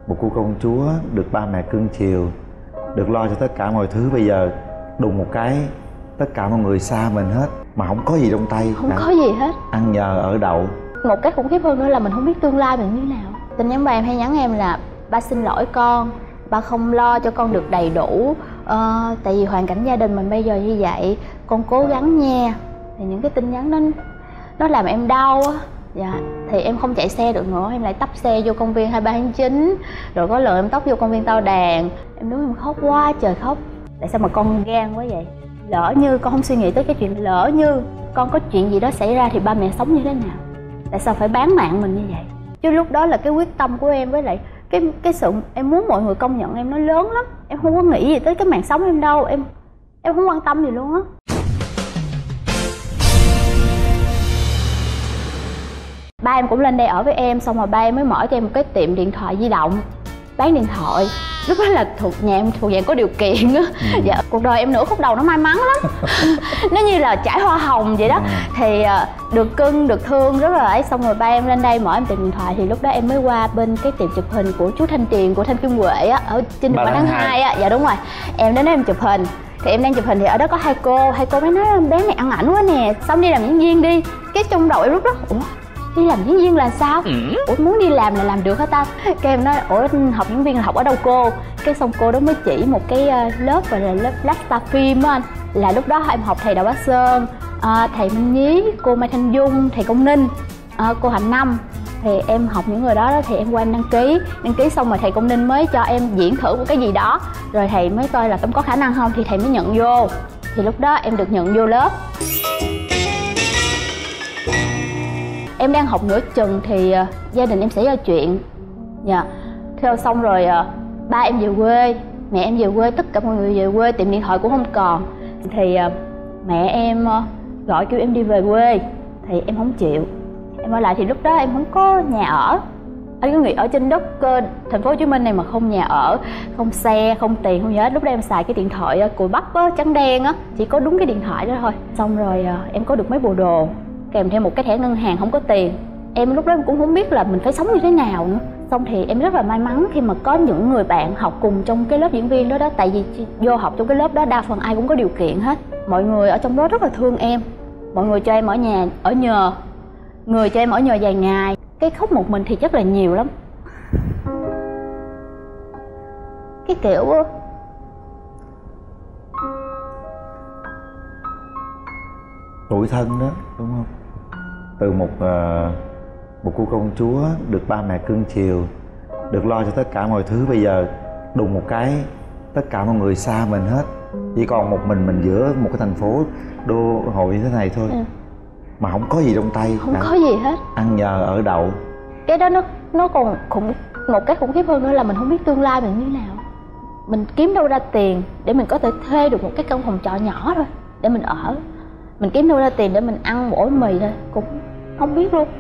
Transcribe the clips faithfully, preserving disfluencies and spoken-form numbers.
một cô công chúa được ba mẹ cưng chiều, được lo cho tất cả mọi thứ. Bây giờ đùng một cái tất cả mọi người xa mình hết, mà không có gì trong tay, không có gì hết, ăn nhờ ở đậu. Một cái khủng khiếp hơn nữa là mình không biết tương lai mình như thế nào. Tin nhắn ba em hay nhắn em là ba xin lỗi con, ba không lo cho con được đầy đủ, ờ, tại vì hoàn cảnh gia đình mình bây giờ như vậy, con cố gắng nha. Thì những cái tin nhắn đó nó làm em đau á. Dạ, thì em không chạy xe được nữa, em lại tấp xe vô công viên hai mươi ba tháng chín. Rồi có lần em tấp vô công viên Tao Đàn. Em đứng em khóc quá trời khóc. Tại sao mà con gan quá vậy? Lỡ như con không suy nghĩ tới cái chuyện lỡ như con có chuyện gì đó xảy ra thì ba mẹ sống như thế nào? Tại sao phải bán mạng mình như vậy? Chứ lúc đó là cái quyết tâm của em với lại cái cái sự em muốn mọi người công nhận em nó lớn lắm. Em không có nghĩ gì tới cái mạng sống em đâu, em em không quan tâm gì luôn á. Ba em cũng lên đây ở với em, xong rồi ba em mới mở cho em một cái tiệm điện thoại di động, bán điện thoại. Lúc đó là thuộc nhà em thuộc dạng có điều kiện á. Ừ. Dạ, cuộc đời em nửa khúc đầu nó may mắn lắm. Nó như là trải hoa hồng vậy đó. Ừ. Thì uh, được cưng, được thương rất là ấy. Xong rồi ba em lên đây mở em tiệm điện thoại. Thì lúc đó em mới qua bên cái tiệm chụp hình của chú Thanh Tiền, của Thanh Kim Huệ á, ở trên đường ba tháng hai á. Dạ đúng rồi. Em đến đó em chụp hình. Thì em đang chụp hình thì ở đó có hai cô. Hai cô mới nói bé này ăn ảnh quá nè, xong đi làm diễn viên đi. Cái trong đầu em lúc đó, ủa đi làm diễn viên là sao? Ừ. Ủa muốn đi làm là làm được hả ta? Cái em nói ủa học diễn viên là học ở đâu cô? Cái xong cô đó mới chỉ một cái lớp gọi là lớp Black Star Film á anh. Là lúc đó em học thầy Đào Bá Sơn, à, thầy Minh Nhí, cô Mai Thanh Dung, thầy Công Ninh, à, cô Hạnh Năm. Thì em học những người đó, đó thì em qua em đăng ký. Đăng ký xong rồi thầy Công Ninh mới cho em diễn thử một cái gì đó. Rồi thầy mới coi là em có khả năng không thì thầy mới nhận vô. Thì lúc đó em được nhận vô lớp. Em đang học nửa chừng thì uh, gia đình em xảy ra chuyện. Dạ. Theo xong rồi uh, ba em về quê, mẹ em về quê, tất cả mọi người về quê, tiệm điện thoại cũng không còn. Thì uh, mẹ em uh, gọi kêu em đi về quê. Thì em không chịu. Em ở lại thì lúc đó em không có nhà ở. Anh cứ nghĩ ở trên đất uh, thành phố Hồ Chí Minh này mà không nhà ở, không xe, không tiền, không gì hết. Lúc đó em xài cái điện thoại uh, cùi bắp uh, trắng đen á, chỉ có đúng cái điện thoại đó thôi. Xong rồi uh, em có được mấy bộ đồ, kèm theo một cái thẻ ngân hàng không có tiền. Em lúc đó em cũng không biết là mình phải sống như thế nào nữa. Xong thì em rất là may mắn khi mà có những người bạn học cùng trong cái lớp diễn viên đó đó. Tại vì vô học trong cái lớp đó đa phần ai cũng có điều kiện hết. Mọi người ở trong đó rất là thương em. Mọi người cho em ở nhà, ở nhờ. Người cho em ở nhờ vài ngày. Cái khóc một mình thì chắc là nhiều lắm. Cái kiểu tủi thân đó, đúng không? Từ một uh, một cô công chúa được ba mẹ cưng chiều, được lo cho tất cả mọi thứ. Bây giờ đùng một cái tất cả mọi người xa mình hết, chỉ còn một mình mình giữa một cái thành phố đô hội như thế này thôi. Ừ. Mà không có gì trong tay, không có gì hết, ăn nhờ ở đậu. Cái đó nó nó còn khủng, một cái khủng khiếp hơn nữa là mình không biết tương lai mình như thế nào. Mình kiếm đâu ra tiền để mình có thể thuê được một cái căn phòng trọ nhỏ thôi để mình ở. Mình kiếm đâu ra tiền để mình ăn mỗi mì thôi cũng không biết luôn.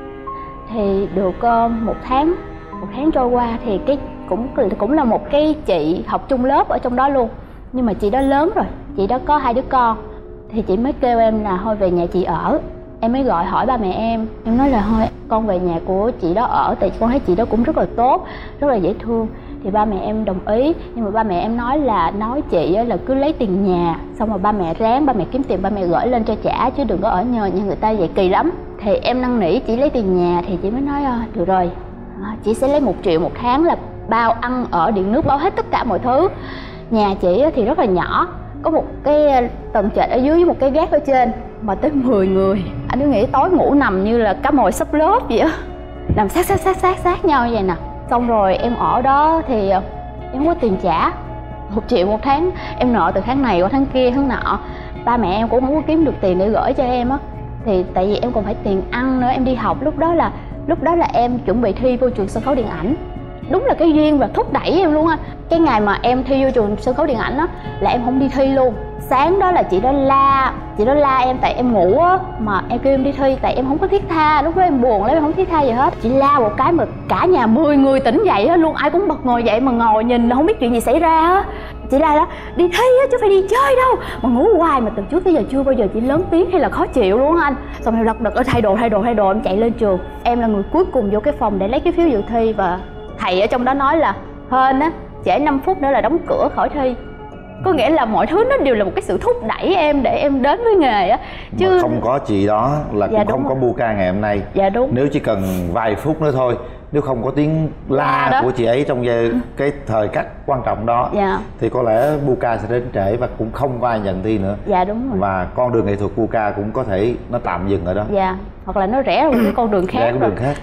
Thì được uh, một tháng một tháng trôi qua thì cái cũng cũng là một cái chị học chung lớp ở trong đó luôn. Nhưng mà chị đó lớn rồi, chị đó có hai đứa con. Thì chị mới kêu em là thôi về nhà chị ở. Em mới gọi hỏi ba mẹ em. Em nói là thôi con về nhà của chị đó ở, tại con thấy chị đó cũng rất là tốt, rất là dễ thương. Thì ba mẹ em đồng ý. Nhưng mà ba mẹ em nói là nói chị là cứ lấy tiền nhà, xong rồi ba mẹ ráng, ba mẹ kiếm tiền ba mẹ gửi lên cho trả, chứ đừng có ở nhờ nhà người ta, vậy kỳ lắm. Thì em năn nỉ chị lấy tiền nhà thì chị mới nói được rồi, chị sẽ lấy một triệu một tháng là bao ăn ở điện nước, bao hết tất cả mọi thứ. Nhà chị thì rất là nhỏ, có một cái tầng trệt ở dưới với một cái gác ở trên, mà tới mười người. Anh cứ nghĩ tối ngủ nằm như là cá mồi sắp lớp vậy á, nằm sát sát sát sát sát nhau như vậy nè. Xong rồi em ở đó thì em không có tiền trả, một triệu một tháng em nợ từ tháng này qua tháng kia tháng nọ. Ba mẹ em cũng không có kiếm được tiền để gửi cho em á. Thì tại vì em còn phải tiền ăn nữa, em đi học lúc đó là lúc đó là em chuẩn bị thi vô trường sân khấu điện ảnh. Đúng là cái duyên và thúc đẩy em luôn á. Cái ngày mà em thi vô trường sân khấu điện ảnh á là em không đi thi luôn. Sáng đó là chị đó la chị đó la em tại em ngủ á, mà em kêu em đi thi tại em không có thiết tha. Lúc đó em buồn lắm, em không thiết tha gì hết. Chị la một cái mà cả nhà mười người tỉnh dậy hết luôn, ai cũng bật ngồi dậy mà ngồi nhìn không biết chuyện gì xảy ra á. Chị la đó đi thi á chứ phải đi chơi đâu, mà ngủ hoài, mà từ trước tới giờ chưa bao giờ chị lớn tiếng hay là khó chịu luôn anh. Xong rồi lật đật ở thay đồ thay đồ thay đồ em chạy lên trường. Em là người cuối cùng vô cái phòng để lấy cái phiếu dự thi và thầy ở trong đó nói là hên á, trễ năm phút nữa là đóng cửa khỏi thi. Có nghĩa là mọi thứ nó đều là một cái sự thúc đẩy em để em đến với nghề á. Chứ mà không có chị đó là dạ, cũng không rồi. có bu ca ngày hôm nay. Dạ đúng. Nếu chỉ cần vài phút nữa thôi, nếu không có tiếng la dạ, của chị ấy trong cái thời khắc quan trọng đó, dạ. thì có lẽ bu ca sẽ đến trễ và cũng không có ai nhận thi nữa. Dạ đúng rồi. Và con đường nghệ thuật bu ca cũng có thể nó tạm dừng ở đó. Dạ, hoặc là nó rẽ ra một cái con đường khác. Rẽ con đường khác.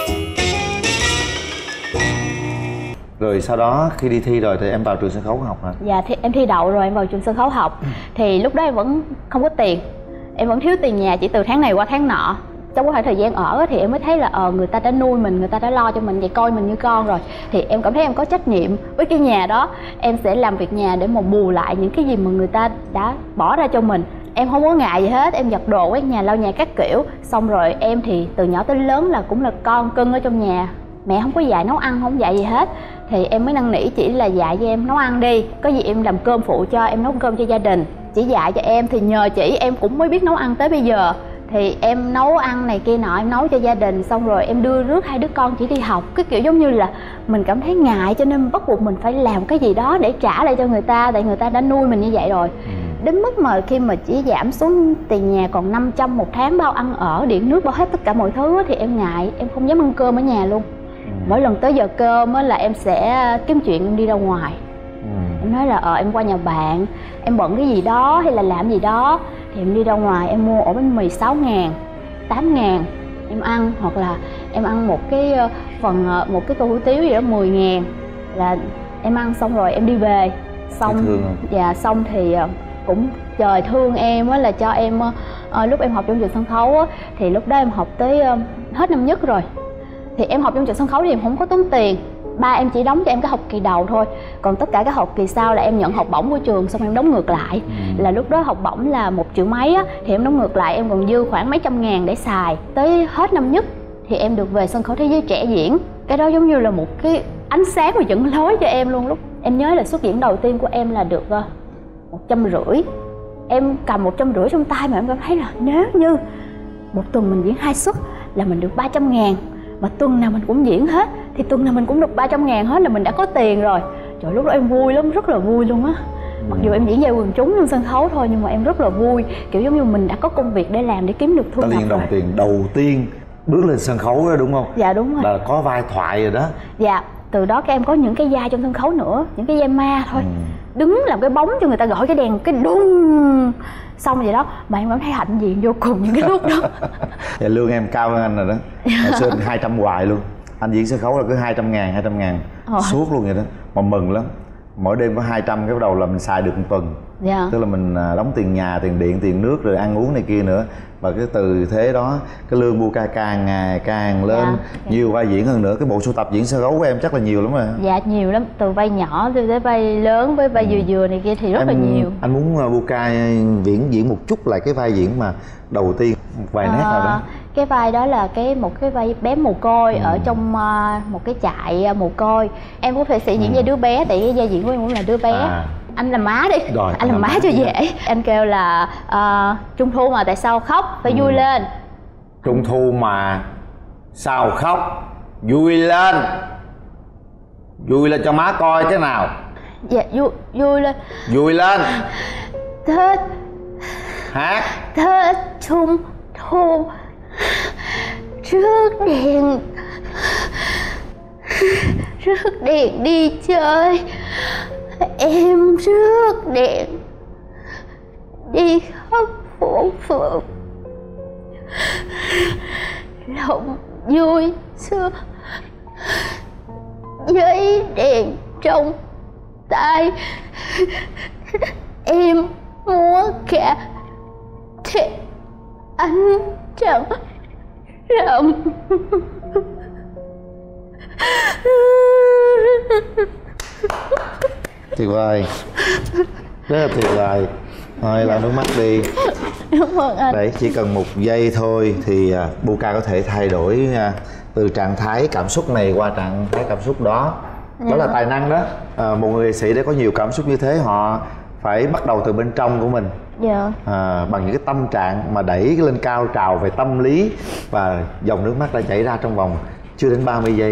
Rồi sau đó khi đi thi rồi thì em vào trường sân khấu học hả? Dạ, thì em thi đậu rồi em vào trường sân khấu học. Thì lúc đó em vẫn không có tiền, em vẫn thiếu tiền nhà chỉ từ tháng này qua tháng nọ. Trong cái khoảng thời gian ở thì em mới thấy là ờ người ta đã nuôi mình, người ta đã lo cho mình, vậy coi mình như con rồi. Thì em cảm thấy em có trách nhiệm với cái nhà đó. Em sẽ làm việc nhà để mà bù lại những cái gì mà người ta đã bỏ ra cho mình. Em không có ngại gì hết, em giặt đồ, quét nhà, lau nhà các kiểu. Xong rồi em thì từ nhỏ tới lớn là cũng là con cưng ở trong nhà. Mẹ không có dạy nấu ăn, không dạy gì hết. Thì em mới năn nỉ chỉ là dạy cho em nấu ăn đi. Có gì em làm cơm phụ cho, em nấu cơm cho gia đình. Chỉ dạy cho em thì nhờ chỉ em cũng mới biết nấu ăn tới bây giờ. Thì em nấu ăn này kia nọ, em nấu cho gia đình. Xong rồi em đưa rước hai đứa con chỉ đi học. Cái kiểu giống như là mình cảm thấy ngại cho nên bắt buộc mình phải làm cái gì đó để trả lại cho người ta. Tại người ta đã nuôi mình như vậy rồi. Đến mức mà khi mà chỉ giảm xuống tiền nhà còn năm trăm một tháng, bao ăn ở, điện nước, bao hết tất cả mọi thứ, thì em ngại, em không dám ăn cơm ở nhà luôn. Mỗi lần tới giờ cơm á là em sẽ kiếm chuyện em đi ra ngoài. ừ. Em nói là ờ em qua nhà bạn, em bận cái gì đó hay là làm gì đó, thì em đi ra ngoài em mua ổ bánh mì sáu ngàn, tám ngàn em ăn. Hoặc là em ăn một cái phần, một cái tô hủ tiếu gì đó mười ngàn, là em ăn xong rồi em đi về. Xong dạ xong thì cũng trời thương em á, là cho em uh, lúc em học trong trường sân khấu á, thì lúc đó em học tới uh, hết năm nhất rồi. Thì em học trong trường sân khấu thì em không có tốn tiền, ba em chỉ đóng cho em cái học kỳ đầu thôi, còn tất cả các học kỳ sau là em nhận học bổng của trường, xong em đóng ngược lại. ừ. Là lúc đó học bổng là một triệu mấy á, thì em đóng ngược lại em còn dư khoảng mấy trăm ngàn để xài. Tới hết năm nhất thì em được về sân khấu thế giới trẻ diễn. Cái đó giống như là một cái ánh sáng và dẫn lối cho em luôn. Lúc em nhớ là xuất diễn đầu tiên của em là được uh, một trăm rưỡi. Em cầm một trăm rưỡi trong tay mà em cảm thấy là nếu như một tuần mình diễn hai suất là mình được ba trăm ngàn, mà tuần nào mình cũng diễn hết thì tuần nào mình cũng được ba trăm ngàn hết, là mình đã có tiền rồi. Trời, lúc đó em vui lắm, rất là vui luôn á. Mặc dù em diễn về quần chúng trên sân khấu thôi, nhưng mà em rất là vui, kiểu giống như mình đã có công việc để làm để kiếm được thu nhập rồi. Đồng tiền đầu tiên bước lên sân khấu đó đúng không? Dạ đúng rồi. Là có vai thoại rồi đó. Dạ, từ đó các em có những cái vai trong sân khấu nữa, những cái vai ma thôi. ừ. Đứng làm cái bóng cho người ta, gọi cái đèn cái đùng xong vậy đó, mà em cảm thấy hạnh diện vô cùng những cái lúc đó. Dạ, lương em cao hơn anh rồi đó. Hồi xưa hai trăm hoài luôn. Anh diễn sân khấu là cứ hai trăm ngàn, hai trăm ngàn ờ. suốt luôn vậy đó. Mà mừng lắm. Mỗi đêm có hai trăm, cái bắt đầu là mình xài được một tuần. Dạ. Tức là mình đóng tiền nhà, tiền điện, tiền nước, rồi ăn uống này kia nữa. Và cái từ thế đó, cái lương bu ca càng ngày càng lên. Dạ. Nhiều vai diễn hơn nữa. Cái bộ sưu tập diễn sân khấu của em chắc là nhiều lắm rồi. Dạ nhiều lắm, từ vai nhỏ tới vai lớn với vai ừ. vừa vừa này kia thì rất em, là nhiều. Anh muốn bu ca diễn diễn một chút lại cái vai diễn mà đầu tiên, một vài à, nét nào đó. Cái vai đó là cái một cái vai bé mồ côi ừ. ở trong uh, một cái trại mồ côi. Em cũng phải sẽ diễn ừ. vai đứa bé, tại cái vai diễn của em cũng là đứa bé. À. Anh làm má đi. Rồi, anh làm má cho dễ. Anh kêu là uh, Trung thu mà tại sao khóc, phải ừ. vui lên. Trung thu mà sao khóc, vui lên. Vui lên cho má coi cái nào. Dạ vui, vui lên. Vui lên. Tết hát. Tết Trung thu rước đèn, rước đèn đi chơi. Em rước đèn đi khắp phố phường, lòng vui sướng, giấy đèn trong tay. Em múa cả thế anh chẳng rộng. Tuyệt vời, rất là tuyệt vời. Thôi lau nước mắt đi. Cảm ơn anh. Đấy, chỉ cần một giây thôi thì uh, bu ca có thể thay đổi uh, từ trạng thái cảm xúc này qua trạng thái cảm xúc đó. Dạ. Đó là tài năng đó. Uh, một người nghệ sĩ để có nhiều cảm xúc như thế, họ phải bắt đầu từ bên trong của mình. Dạ. À, bằng những cái tâm trạng mà đẩy lên cao trào về tâm lý, và dòng nước mắt đã chảy ra trong vòng chưa đến ba mươi giây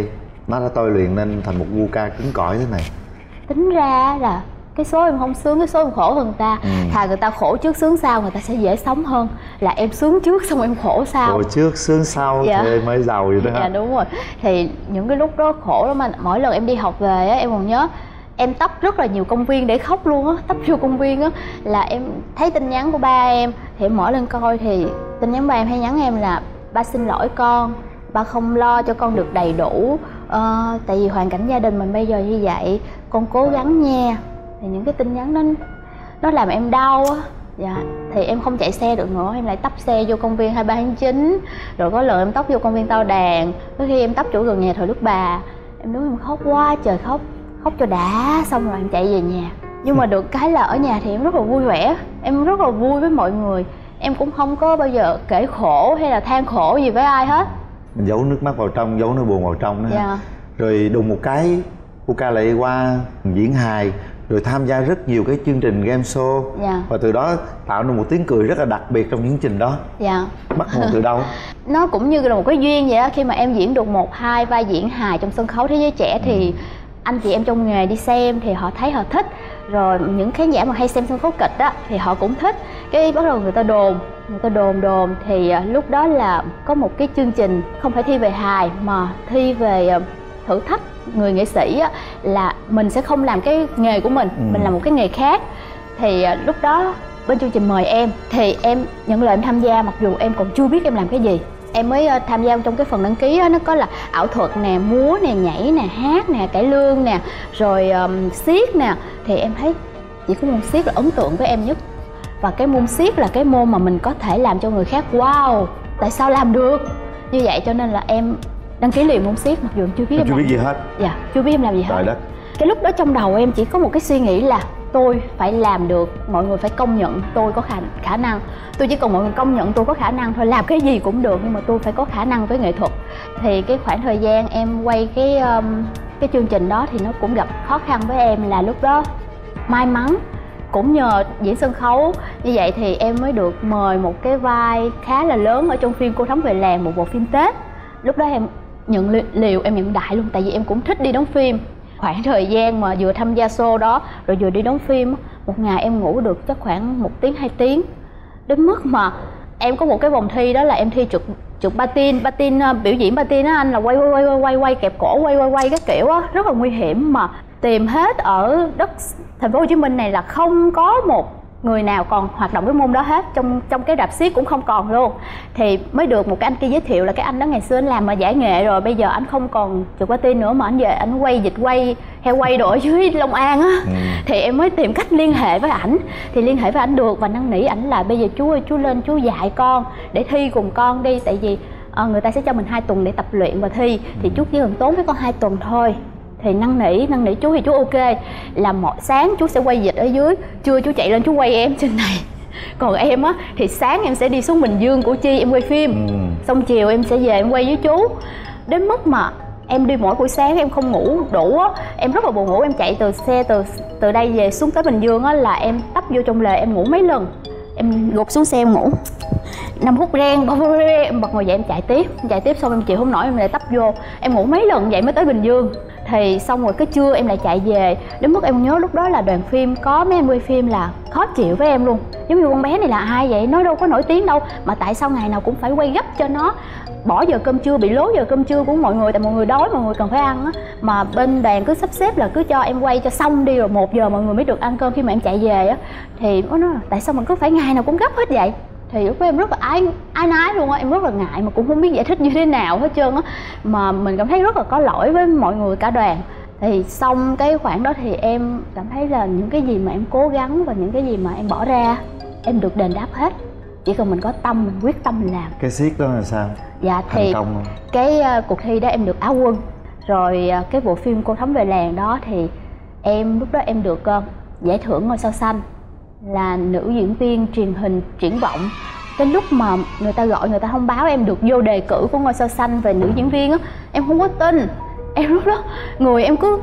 Nó đã tôi luyện nên thành một gu ca cứng cỏi thế này. Tính ra là cái số em không sướng, cái số em khổ hơn người ta. ừ. Thà người ta khổ trước sướng sau, người ta sẽ dễ sống hơn là em sướng trước xong em khổ sau. Khổ trước sướng sau dạ. Thì mới giàu vậy đó. Dạ đúng rồi. Thì những cái lúc đó khổ lắm mà mỗi lần em đi học về á, em còn nhớ em tấp rất là nhiều công viên để khóc luôn á. Tấp vô công viên á là em thấy tin nhắn của ba em thì em mở lên coi, thì tin nhắn ba em hay nhắn em là ba xin lỗi con, ba không lo cho con được đầy đủ, ờ, tại vì hoàn cảnh gia đình mình bây giờ như vậy, con cố gắng nha. Thì những cái tin nhắn đó nó làm em đau á. Dạ. Thì em không chạy xe được nữa, em lại tấp xe vô công viên hai mươi ba tháng chín. Rồi có lần em tấp vô công viên Tao Đàn, có khi em tấp chỗ gần nhà thờ Đức Bà. Em đứng em khóc quá trời khóc, khóc cho đã, xong rồi em chạy về nhà. Nhưng mà được cái là ở nhà thì em rất là vui vẻ, em rất là vui với mọi người. Em cũng không có bao giờ kể khổ hay là than khổ gì với ai hết. Mình giấu nước mắt vào trong, giấu nỗi buồn vào trong đó. Dạ. Rồi đùng một cái Cuca lại qua diễn hài, rồi tham gia rất nhiều cái chương trình game show. Dạ. Và từ đó tạo nên một tiếng cười rất là đặc biệt trong những chương trình đó. Dạ. Bắt nguồn từ đâu? Nó cũng như là một cái duyên vậy đó. Khi mà em diễn được một hai vai diễn hài trong sân khấu thế giới trẻ thì ừ. anh chị em trong nghề đi xem thì họ thấy họ thích. Rồi những khán giả mà hay xem sân khấu kịch á thì họ cũng thích. Cái bắt đầu người ta đồn, người ta đồn đồn thì lúc đó là có một cái chương trình không phải thi về hài mà thi về thử thách người nghệ sĩ á, là mình sẽ không làm cái nghề của mình, ừ. mình làm một cái nghề khác. Thì lúc đó bên chương trình mời em thì em nhận lời em tham gia, mặc dù em còn chưa biết em làm cái gì. Em mới tham gia trong cái phần đăng ký á, nó có là ảo thuật nè, múa nè, nhảy nè, hát nè, cải lương nè, rồi um, xiếc nè. Thì em thấy chỉ có môn xiếc là ấn tượng với em nhất. Và cái môn xiếc là cái môn mà mình có thể làm cho người khác wow, tại sao làm được như vậy, cho nên là em đăng ký liền môn xiếc mặc dù em chưa biết em, em chưa biết gì hết. Dạ, chưa biết em làm gì hết. Trời đất. Cái lúc đó trong đầu em chỉ có một cái suy nghĩ là tôi phải làm được, mọi người phải công nhận tôi có khả, khả năng. Tôi chỉ cần mọi người công nhận tôi có khả năng thôi, làm cái gì cũng được, nhưng mà tôi phải có khả năng với nghệ thuật. Thì cái khoảng thời gian em quay cái um, cái chương trình đó thì nó cũng gặp khó khăn với em, là lúc đó may mắn cũng nhờ diễn sân khấu như vậy thì em mới được mời một cái vai khá là lớn ở trong phim Cô Thắm Về Làng, một bộ phim Tết. Lúc đó em nhận li liều, em nhận đại luôn, tại vì em cũng thích đi đóng phim. Khoảng thời gian mà vừa tham gia show đó rồi vừa đi đóng phim, một ngày em ngủ được chắc khoảng một tiếng hai tiếng. Đến mức mà em có một cái vòng thi đó là em thi trượt trượt patin, patin uh, biểu diễn patin á anh, là quay quay quay quay quay kẹp cổ, quay quay quay cái kiểu á, rất là nguy hiểm, mà tìm hết ở đất thành phố Hồ Chí Minh này là không có một người nào còn hoạt động cái môn đó hết, trong trong cái rạp xiếc cũng không còn luôn. Thì mới được một cái anh kia giới thiệu là cái anh đó ngày xưa anh làm mà giải nghệ rồi, bây giờ anh không còn trượt patin nữa mà anh về anh quay dịch quay heo quay đồ ở dưới Long An á. ừ. Thì em mới tìm cách liên hệ với ảnh, thì liên hệ với ảnh được và năn nỉ ảnh là bây giờ chú ơi, chú lên chú dạy con để thi cùng con đi, tại vì à, người ta sẽ cho mình hai tuần để tập luyện và thi, thì chú chỉ cần tốn với con hai tuần thôi. Thì năn nỉ năn nỉ chú thì chú ok, là mỗi sáng chú sẽ quay dịch ở dưới, trưa chú chạy lên chú quay em trên này. Còn em á thì sáng em sẽ đi xuống Bình Dương, Củ Chi em quay phim, ừ. xong chiều em sẽ về em quay với chú. Đến mức mà em đi mỗi buổi sáng em không ngủ đủ á, em rất là buồn ngủ. Em chạy từ xe từ từ đây về xuống tới Bình Dương á là em tấp vô trong lề em ngủ mấy lần, em gục xuống xe em ngủ năm phút reng, em bật ngồi dậy em chạy tiếp, em chạy tiếp xong em chịu không nổi em lại tấp vô, em ngủ mấy lần vậy mới tới Bình Dương. Thì xong rồi cái trưa em lại chạy về, đến mức em nhớ lúc đó là đoàn phim có mấy anh quay phim là khó chịu với em luôn, giống như con bé này là ai vậy, nó đâu có nổi tiếng đâu mà tại sao ngày nào cũng phải quay gấp cho nó, bỏ giờ cơm trưa, bị lố giờ cơm trưa của mọi người, tại mọi người đói, mọi người cần phải ăn á, mà bên đoàn cứ sắp xếp là cứ cho em quay cho xong đi rồi một giờ mọi người mới được ăn cơm khi mà em chạy về á. Thì nó nói tại sao mà cứ phải ngày nào cũng gấp hết vậy. Thì lúc đó em rất là ái ái nái luôn á, em rất là ngại mà cũng không biết giải thích như thế nào hết trơn á, mà mình cảm thấy rất là có lỗi với mọi người cả đoàn. Thì xong cái khoảng đó thì em cảm thấy là những cái gì mà em cố gắng và những cái gì mà em bỏ ra em được đền đáp hết, chỉ cần mình có tâm, mình quyết tâm mình làm. Cái xiếc đó là sao? Dạ thì thành công không? Cái uh, cuộc thi đó em được Á quân, rồi uh, cái bộ phim Cô Thắm Về Làng đó thì em lúc đó em được uh, giải thưởng Ngôi Sao Xanh là nữ diễn viên truyền hình triển vọng. Cái lúc mà người ta gọi, người ta thông báo em được vô đề cử của Ngôi Sao Xanh về nữ diễn viên á, em không có tin. Em lúc đó người em cứ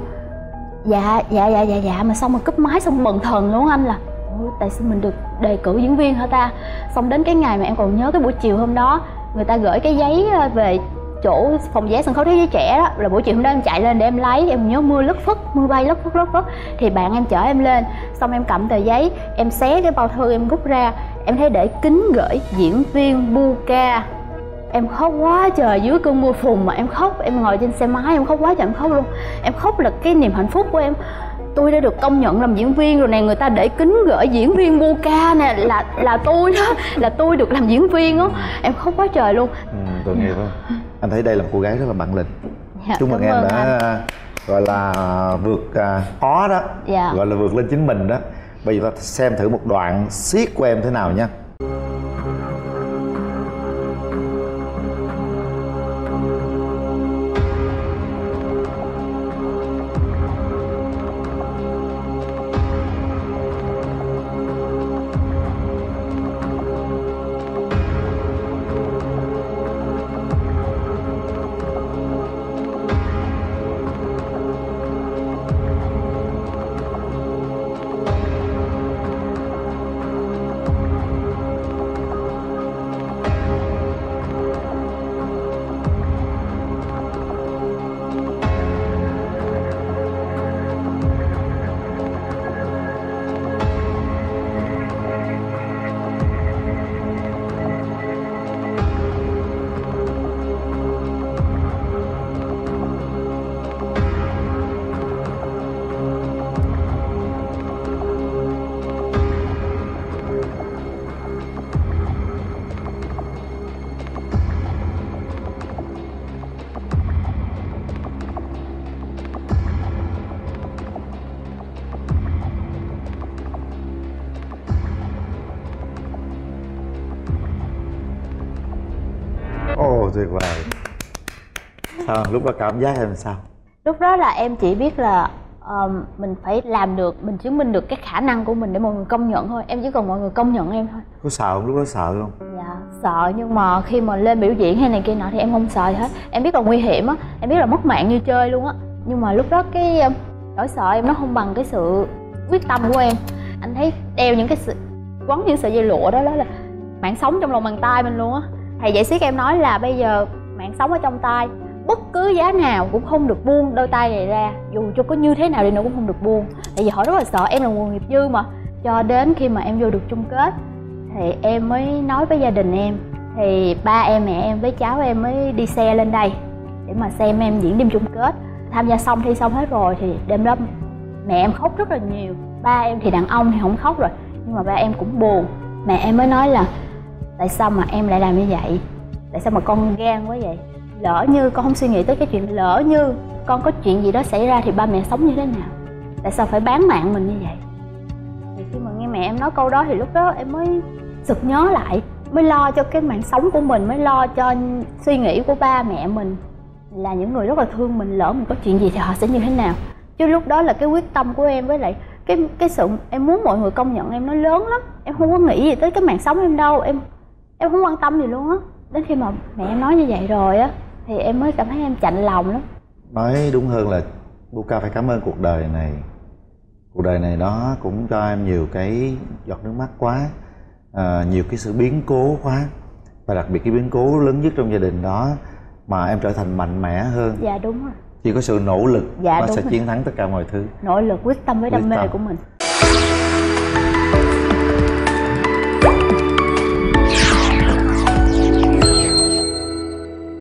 dạ dạ dạ dạ dạ mà xong rồi cúp máy xong bần thần luôn anh, là ôi tại sao mình được đề cử diễn viên hả ta. Xong đến cái ngày mà em còn nhớ cái buổi chiều hôm đó người ta gửi cái giấy về chỗ phòng vé sân khấu Thế Giới Trẻ đó, là buổi chiều hôm đó em chạy lên để em lấy, em nhớ mưa lất phất, mưa bay lất phất lất phất, thì bạn em chở em lên, xong em cầm tờ giấy, em xé cái bao thư em rút ra, em thấy để kính gửi diễn viên Buka. Em khóc quá trời, dưới cơn mưa phùn mà em khóc, em ngồi trên xe máy em khóc quá trời em khóc luôn. Em khóc là cái niềm hạnh phúc của em, tôi đã được công nhận làm diễn viên rồi nè, người ta để kính gửi diễn viên Buka nè, là là tôi đó, là tôi được làm diễn viên đó. Em khóc quá trời luôn. Ừ, tội nghiệp không? Anh thấy đây là một cô gái rất là bản lĩnh. Dạ, chúc mừng em đã anh. gọi là vượt à, khó đó, Dạ. gọi là vượt lên chính mình đó. Bây giờ ta xem thử một đoạn siết của em thế nào nha. Ồ, tuyệt vời. Sao lúc đó cảm giác em sao? Lúc đó là em chỉ biết là uh, mình phải làm được, mình chứng minh được cái khả năng của mình để mọi người công nhận thôi. Em chỉ cần mọi người công nhận em thôi. Có sợ không? Lúc đó sợ không? Dạ, sợ, nhưng mà khi mà lên biểu diễn hay này kia nọ thì em không sợ gì hết. Em biết là nguy hiểm á, em biết là mất mạng như chơi luôn á. Nhưng mà lúc đó cái uh, nỗi sợ em nó không bằng cái sự quyết tâm của em. Anh thấy đeo những cái sự quấn những sợi dây lụa đó, đó là mạng sống trong lòng bàn tay mình luôn á. Thầy dạy siết em nói là bây giờ mạng sống ở trong tay, bất cứ giá nào cũng không được buông đôi tay này ra, dù cho có như thế nào đi nữa cũng không được buông. Tại vì họ rất là sợ em là nguồn nghiệp dư mà. Cho đến khi mà em vô được chung kết thì em mới nói với gia đình em, thì ba em, mẹ em với cháu em mới đi xe lên đây để mà xem em diễn đêm chung kết. Tham gia xong, thi xong hết rồi thì đêm đó mẹ em khóc rất là nhiều. Ba em thì đàn ông thì không khóc rồi, nhưng mà ba em cũng buồn. Mẹ em mới nói là tại sao mà em lại làm như vậy, tại sao mà con gan quá vậy, lỡ như con không suy nghĩ tới cái chuyện lỡ như con có chuyện gì đó xảy ra thì ba mẹ sống như thế nào, tại sao phải bán mạng mình như vậy. Thì khi mà nghe mẹ em nói câu đó thì lúc đó em mới sực nhớ lại, mới lo cho cái mạng sống của mình, mới lo cho suy nghĩ của ba mẹ mình, là những người rất là thương mình, lỡ mình có chuyện gì thì họ sẽ như thế nào. Chứ lúc đó là cái quyết tâm của em với lại cái cái sự em muốn mọi người công nhận em nó lớn lắm. Em không có nghĩ gì tới cái mạng sống em đâu, em em không quan tâm gì luôn á. Đến khi mà mẹ em nói như vậy rồi á thì em mới cảm thấy em chạnh lòng lắm. Nói đúng hơn là Buka phải cảm ơn cuộc đời này. Cuộc đời này nó cũng cho em nhiều cái giọt nước mắt quá, à, nhiều cái sự biến cố quá. Và đặc biệt cái biến cố lớn nhất trong gia đình đó mà em trở thành mạnh mẽ hơn. Dạ đúng rồi. Chỉ có sự nỗ lực dạ, nó sẽ rồi. chiến thắng tất cả mọi thứ. Nỗ lực, quyết tâm với đam quyết mê tâm. của mình.